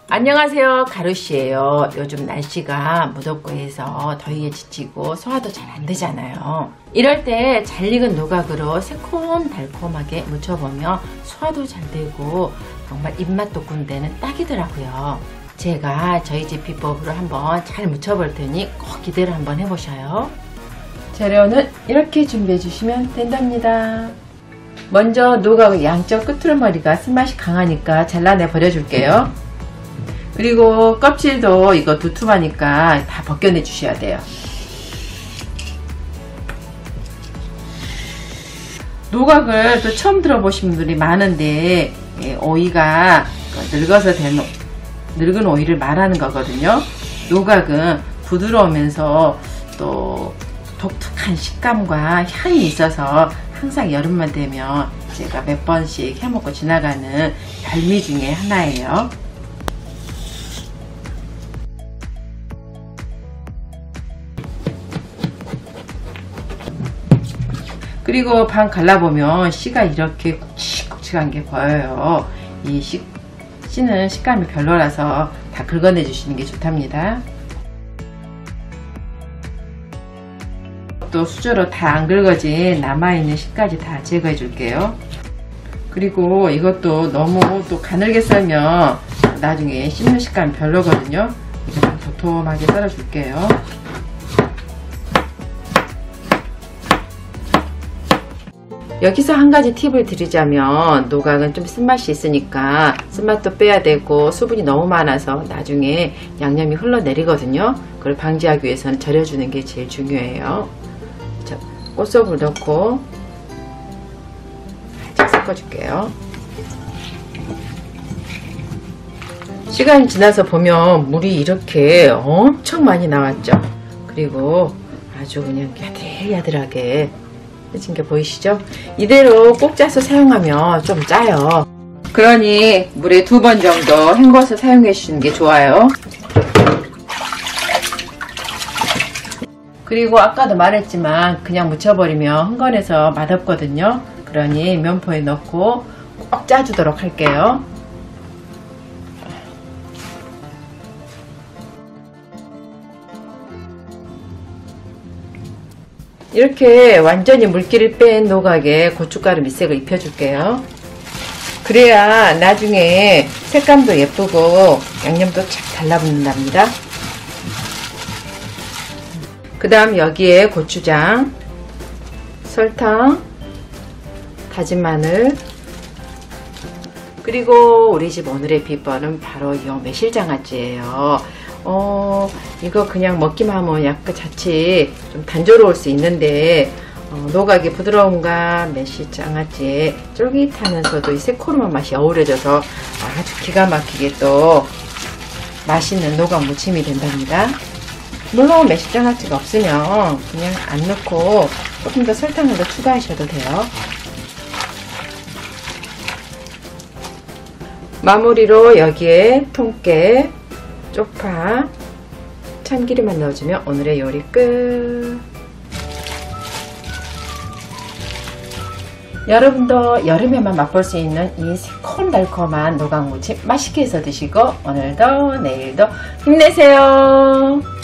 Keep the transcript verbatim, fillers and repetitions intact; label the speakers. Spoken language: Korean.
Speaker 1: 안녕하세요, 가루씨예요. 요즘 날씨가 무덥고 해서 더위에 지치고 소화도 잘 안 되잖아요. 이럴 때 잘 익은 노각으로 새콤달콤하게 무쳐보면 소화도 잘 되고 정말 입맛 돋군 데는 딱이더라고요. 제가 저희 집 비법으로 한번 잘 무쳐볼 테니 꼭 기대를 한번 해보셔요. 재료는 이렇게 준비해 주시면 된답니다. 먼저 노각의 양쪽 끄트머리가 쓴맛이 강하니까 잘라내 버려줄게요. 그리고 껍질도 이거 두툼하니까 다 벗겨내 주셔야 돼요. 노각을 또 처음 들어보신 분들이 많은데 오이가 늙어서 된 늙은 오이를 말하는 거거든요. 노각은 부드러우면서 또 독특한 식감과 향이 있어서 항상 여름만 되면 제가 몇 번씩 해먹고 지나가는 별미 중에 하나예요. 그리고 반 갈라보면 씨가 이렇게 굵직굵직한 게 보여요. 이 씨, 씨는 식감이 별로라서 다 긁어내 주시는 게 좋답니다. 또 수저로 다 안 긁어진 남아있는 씨까지 다 제거해 줄게요. 그리고 이것도 너무 또 가늘게 썰면 나중에 씹는 식감이 별로거든요. 이제 좀 도톰하게 썰어 줄게요. 여기서 한 가지 팁을 드리자면 노각은 좀 쓴맛이 있으니까 쓴맛도 빼야 되고 수분이 너무 많아서 나중에 양념이 흘러내리거든요. 그걸 방지하기 위해서는 절여주는 게 제일 중요해요. 자, 꽃소금을 넣고 살짝 섞어줄게요. 시간이 지나서 보면 물이 이렇게 엄청 많이 나왔죠. 그리고 아주 그냥 야들야들하게 해진 게 보이시죠? 이대로 꼭 짜서 사용하면 좀 짜요. 그러니 물에 두 번 정도 헹궈서 사용해 주시는 게 좋아요. 그리고 아까도 말했지만 그냥 묻혀버리면 흥건해서 맛없거든요. 그러니 면포에 넣고 꼭 짜주도록 할게요. 이렇게 완전히 물기를 뺀 노각에 고춧가루 밑색을 입혀줄게요. 그래야 나중에 색감도 예쁘고 양념도 착 달라붙는답니다. 그 다음 여기에 고추장, 설탕, 다진 마늘, 그리고 우리 집 오늘의 비법은 바로 이 매실장아찌예요. 어, 이거 그냥 먹기만 하면 약간 자칫 좀 단조로울 수 있는데 어, 노각의 부드러움과 매실장아찌의 쫄깃하면서도 이 새코름한 맛이 어우러져서 아주 기가 막히게 또 맛있는 노각 무침이 된답니다. 물론 매실장아찌가 없으면 그냥 안 넣고 조금 더 설탕을 더 추가하셔도 돼요. 마무리로 여기에 통깨, 쪽파, 참기름만 넣어주면 오늘의 요리 끝. 여러분도 여름에만 맛볼 수 있는 이 새콤달콤한 노각무침 맛있게 해서 드시고 오늘도 내일도 힘내세요.